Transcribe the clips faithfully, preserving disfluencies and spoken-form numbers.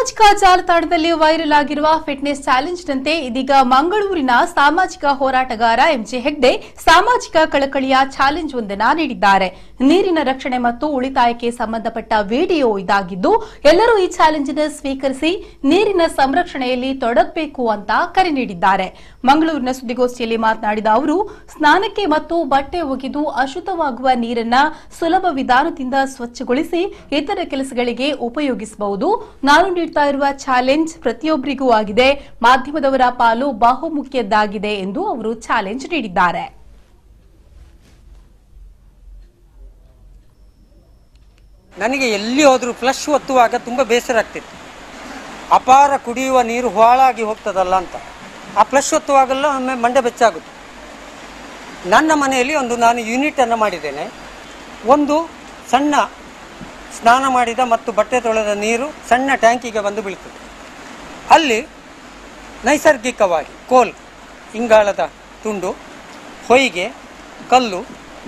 ಸಾಮಾಜಿಕ ಜಾಲತಾಣದಲ್ಲಿ ವೈರಲ್ ಆಗಿರುವ ಫಿಟ್ನೆಸ್ ಚಾಲೆಂಜ್ನಂತೆ ಇದೀಗ ಮಂಗಳೂರಿನ ಸಾಮಾಜಿಕ ಹೋರಾಟಗಾರ ಎಂಜೆ ಹೆಗ್ಡೆ ಸಾಮಾಜಿಕ ಕಳಕಳಿಯ ಚಾಲೆಂಜ್ ಒಂದನ್ನು ನೀಡಿದ್ದಾರೆ. ನೀರಿನ ರಕ್ಷಣೆ ಮತ್ತು ಉಳಿತಾಯಕ್ಕೆ ಸಂಬಂಧಪಟ್ಟ ವಿಡಿಯೋ ಇದಾಗಿದ್ದು, ಎಲ್ಲರೂ ಈ ಚಾಲೆಂಜ್ ಅನ್ನು ಸ್ವೀಕರಿಸಿ ನೀರಿನ ಸಂರಕ್ಷಣೆಯಲ್ಲಿ ತೊಡಗಬೇಕು ಅಂತ ಕರೆ ನೀಡಿದ್ದಾರೆ. ಮಂಗಳೂರಿನ ಸುದ್ದಿಗೋಷ್ಠಿಯಲ್ಲಿ ಮಾತನಾಡಿದ ಅವರು, ಸ್ನಾನಕ್ಕೆ ಮತ್ತು ಬಟ್ಟೆ ಒಗೆದು ಅಶುದ್ಧವಾಗುವ ನೀರನ್ನ ಸುಲಭ ವಿಧಾನದಿಂದ ಸ್ವಚ್ಛಗೊಳಿಸಿ ಇತರ ಕೆಲಸಗಳಿಗೆ ಉಪಯೋಗಿಸಬಹುದು. ನಾನು ನೀಡ್ತಾ ಇರುವ ಚಾಲೆಂಜ್ ಪ್ರತಿಯೊಬ್ಬರಿಗೂ ಆಗಿದೆ, ಮಾಧ್ಯಮದವರ ಪಾಲು ಬಹುಮುಖ್ಯದ್ದಾಗಿದೆ ಎಂದು ಅವರು ಚಾಲೆಂಜ್ ನೀಡಿದ್ದಾರೆ. ನನಗೆ ಎಲ್ಲಿ ಹೋದರೂ ಫ್ಲಶ್ ಒತ್ತುವಾಗ ತುಂಬ ಬೇಸರ ಆಗ್ತಿತ್ತು. ಅಪಾರ ಕುಡಿಯುವ ನೀರು ಹಾಳಾಗಿ ಹೋಗ್ತದಲ್ಲ ಅಂತ. ಆ ಫ್ಲಶ್ ಒತ್ತುವಾಗೆಲ್ಲ ಒಮ್ಮೆ ಮಂಡೆ ಬೆಚ್ಚಾಗುತ್ತೆ. ನನ್ನ ಮನೆಯಲ್ಲಿ ಒಂದು ನಾನು ಯೂನಿಟನ್ನು ಮಾಡಿದ್ದೇನೆ. ಒಂದು ಸಣ್ಣ ಸ್ನಾನ ಮಾಡಿದ ಮತ್ತು ಬಟ್ಟೆ ತೊಳೆದ ನೀರು ಸಣ್ಣ ಟ್ಯಾಂಕಿಗೆ ಬಂದು ಬೀಳ್ತದೆ. ಅಲ್ಲಿ ನೈಸರ್ಗಿಕವಾಗಿ ಕೋಲ್, ಇಂಗಾಲದ ತುಂಡು, ಹೊಯ್ಗೆ, ಕಲ್ಲು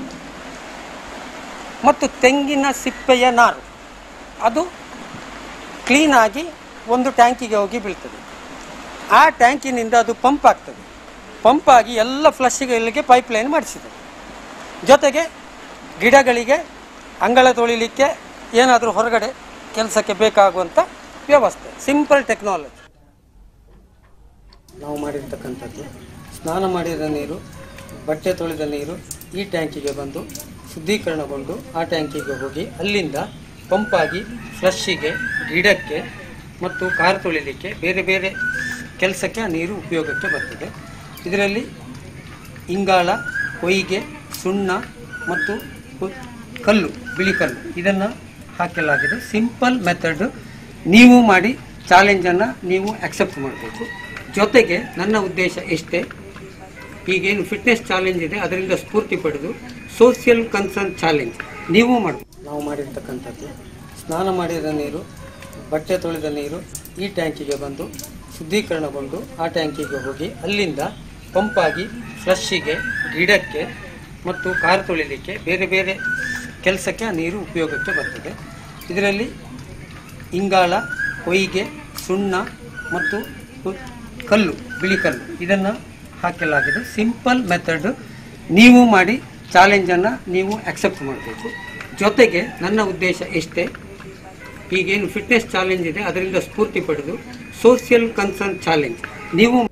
ಮತ್ತು ತೆಂಗಿನ ಸಿಪ್ಪೆಯ ನಾರು ಅದು ಕ್ಲೀನಾಗಿ ಒಂದು ಟ್ಯಾಂಕಿಗೆ ಹೋಗಿ ಬೀಳ್ತದೆ. ಆ ಟ್ಯಾಂಕಿನಿಂದ ಅದು ಪಂಪ್ ಆಗ್ತದೆ. ಪಂಪ್ ಆಗಿ ಎಲ್ಲ ಫ್ಲಶ್ಗೆ ಇಲ್ಲಿಗೆ ಪೈಪ್ ಲೈನ್ ಮಾಡಿಸಿದೆ. ಜೊತೆಗೆ ಗಿಡಗಳಿಗೆ ಅಂಗಳ ತೊಳಿಲಿಕ್ಕೆ ಏನಾದರೂ ಹೊರಗಡೆ ಕೆಲಸಕ್ಕೆ ಬೇಕಾಗುವಂಥ ವ್ಯವಸ್ಥೆ, ಸಿಂಪಲ್ ಟೆಕ್ನಾಲಜಿ. ನಾವು ಮಾಡಿರ್ತಕ್ಕಂಥದ್ದು ಸ್ನಾನ ಮಾಡಿದ ನೀರು, ಬಟ್ಟೆ ತೊಳೆದ ನೀರು ಈ ಟ್ಯಾಂಕಿಗೆ ಬಂದು ಶುದ್ಧೀಕರಣಗೊಂಡು ಆ ಟ್ಯಾಂಕಿಗೆ ಹೋಗಿ ಅಲ್ಲಿಂದ ಪಂಪಾಗಿ ಫ್ಲಶ್ಶಿಗೆ, ಗಿಡಕ್ಕೆ ಮತ್ತು ಕಾರು ತೊಳಿಲಿಕ್ಕೆ ಬೇರೆ ಬೇರೆ ಕೆಲಸಕ್ಕೆ ಆ ನೀರು ಉಪಯೋಗಕ್ಕೆ ಬರ್ತದೆ. ಇದರಲ್ಲಿ ಇಂಗಾಲ, ಹೊಯ್ಗೆ, ಸುಣ್ಣ ಮತ್ತು ಕಲ್ಲು, ಬಿಳಿ ಕಲ್ಲು ಇದನ್ನು ಹಾಕಲಾಗಿದೆ. Simple method. ನೀವು ಮಾಡಿ ಚಾಲೆಂಜನ್ನು ನೀವು ಅಕ್ಸೆಪ್ಟ್ ಮಾಡಬೇಕು. ಜೊತೆಗೆ ನನ್ನ ಉದ್ದೇಶ ಎಷ್ಟೇ, ಈಗೇನು ಫಿಟ್ನೆಸ್ ಚಾಲೆಂಜ್ ಇದೆ ಅದರಿಂದ ಸ್ಫೂರ್ತಿ ಪಡೆದು ಸೋಷಿಯಲ್ ಕನ್ಸರ್ನ್ ಚಾಲೆಂಜ್ ನೀವು ಮಾಡಬೇಕು. ನಾವು ಮಾಡಿರ್ತಕ್ಕಂಥದ್ದು ಸ್ನಾನ ಮಾಡಿದ ನೀರು, ಬಟ್ಟೆ ತೊಳೆದ ನೀರು ಈ ಟ್ಯಾಂಕಿಗೆ ಬಂದು ಶುದ್ಧೀಕರಣಗೊಂಡು ಆ ಟ್ಯಾಂಕಿಗೆ ಹೋಗಿ ಅಲ್ಲಿಂದ ಪಂಪಾಗಿ ಫ್ಲಶ್ಶಿಗೆ, ಗಿಡಕ್ಕೆ ಮತ್ತು ಕಾರು ತೊಳಿಲಿಕ್ಕೆ ಬೇರೆ ಬೇರೆ ಕೆಲಸಕ್ಕೆ ಆ ನೀರು ಉಪಯೋಗಕ್ಕೆ ಬರ್ತದೆ. ಇದರಲ್ಲಿ ಇಂಗಾಲ, ಹೊಯ್ಗೆ, ಸುಣ್ಣ ಮತ್ತು ಕಲ್ಲು, ಬಿಳಿ ಕಲ್ಲು ಇದನ್ನು ಹಾಕಲಾಗಿದೆ. Simple method. ನೀವು ಮಾಡಿ ಚಾಲೆಂಜನ್ನು ನೀವು ಅಕ್ಸೆಪ್ಟ್ ಮಾಡಬೇಕು. ಜೊತೆಗೆ ನನ್ನ ಉದ್ದೇಶ ಎಷ್ಟೇ, ಈಗೇನು ಫಿಟ್ನೆಸ್ ಚಾಲೆಂಜ್ ಇದೆ ಅದರಿಂದ ಸ್ಫೂರ್ತಿ ಪಡೆದು ಸೋಷಿಯಲ್ ಕನ್ಸರ್ನ್ ಚಾಲೆಂಜ್ ನೀವು